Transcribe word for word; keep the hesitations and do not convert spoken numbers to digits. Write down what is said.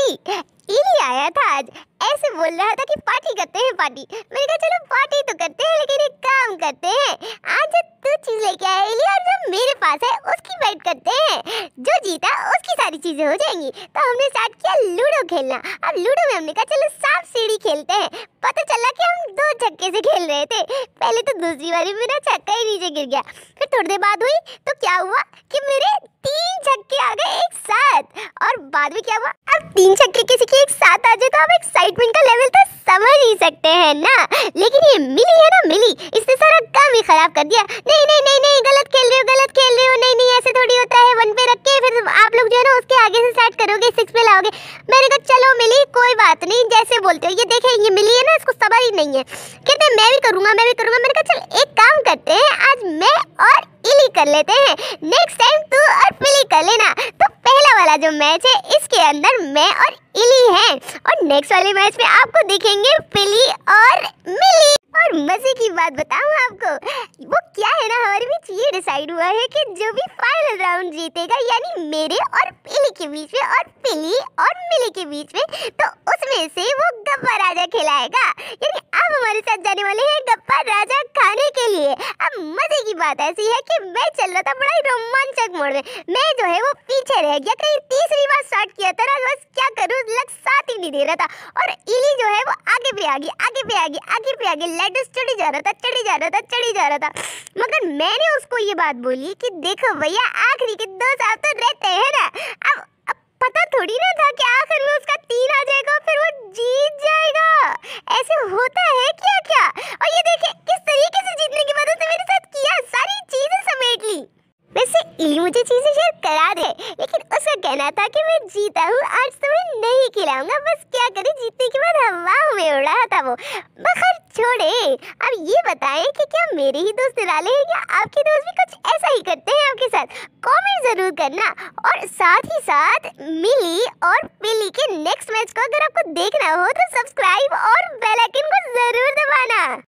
Party. इली आया था आज, ऐसे बोल रहा था कि पार्टी करते हैं पार्टी। मैंने कहा चलो पार्टी तो करते हैं, लेकिन एक काम करते हैं, आज तू चीज लेके आया इली और जो मेरे पास है उसकी बैट करते हैं। जो जीता उसकी सारी चीजें हो जाएंगी। तो हमने स्टार्ट किया लूडो खेलना। अब लूडो में हमने कहा चलो सांप सीढ़ी खेलते हैं। पता चला कि हम दो छक्के से खेल रहे थे। पहले तो दूसरी बारी मेरा छक्का ही नीचे गिर गया। फिर थोड़ी देर बाद हुई तो क्या हुआ कि मेरे तीन छक्के आ गए एक साथ। और बाद में क्या हुआ, अब तीन छक्के किसी के एक साथ आ जाए तो आप एक्साइटमेंट का लेवल तो समझ ही सकते हैं ना। लेकिन ये मिली है ना, मिली, इसने सारा काम ही खराब कर दिया। नहीं नहीं नहीं नहीं गलत खेल रहे हो, गलत खेल रहे हो, नहीं नहीं ऐसे थोड़ी होता है। वन पे रख के फिर आप लोग जो है ना उसके आगे से स्टार्ट करोगे, सिक्स पे लाओगे। मैंने कहा चलो मिली, कोई बात नहीं, जैसे बोलते हो। ये देखे ये मिली है ना, इसको सबर ही नहीं है। कहते हैं मैं भी करूंगा मैं भी करूंगा। मैंने कहा चल एक काम करते हैं, आज मैं और इली कर लेते हैं, नेक्स्ट टाइम तू और पिली कर लेना। तो पहला वाला जो मैच है इसके अंदर मैं और इली हैं, और नेक्स्ट वाले मैच में आपको दिखेंगे पिली और मिली। और मजे की बात बताऊं आपको, वो क्या है ना, हमारे बीच ये डिसाइड हुआ है कि जो भी फाइनल राउंड जीतेगा, यानी मेरे और पिली के बीच में और पिली और मिली के बीच में, तो उसमें से वो गप्पा राजा खिलाएगा। यानी आप हमारे साथ जाने वाले हैं गप्पा राजा खाने के लिए। अब मजे की बात ऐसी है कि मैं चल रहा था बड़ा ही रोमांचक मोड में, मैं जो है वो पीछे रह गया। कहीं तीसरी बार स्टार्ट किया था ना, बस क्या करूं, लग साथ ही नहीं दे रहा था। और इली जो है वो आगे पे आ गई, आगे पे आ गई, आगे पे आ गई, लेडस चढ़ी जा रहा था, चढ़ी जा रहा था, चढ़ी जा रहा था। मगर मैंने उसको ये बात बोली कि देखो भैया, आखिरी के दो साल तो रहते हैं ना। अब, अब पता थोड़ी ना था कि आखिर में उसका तीन आ जाएगा फिर वो जीत जाएगा। ऐसे होता है क्या क्या। और ये देखे किस तरीके से जीतने की बात उसने मेरे साथ किया, सारी चीजें समेट ली। वैसे इली मुझे चीजें शेयर करा दे, लेकिन उसका कहना था कि मैं जीता हूँ, आज तुम्हें नहीं खिलाऊंगा। बस क्या करे, जीतने के बाद हवा में उड़ा था वो। बखर छोड़े, अब ये बताएं कि क्या मेरे ही दोस्त निराले हैं या आपके दोस्त भी कुछ ऐसा ही करते हैं आपके साथ। कमेंट जरूर करना। और साथ ही साथ मिली और पिली के नेक्स्ट मैच को अगर आपको देखना हो तो सब्सक्राइब और बेल आइकन को जरूर दबाना।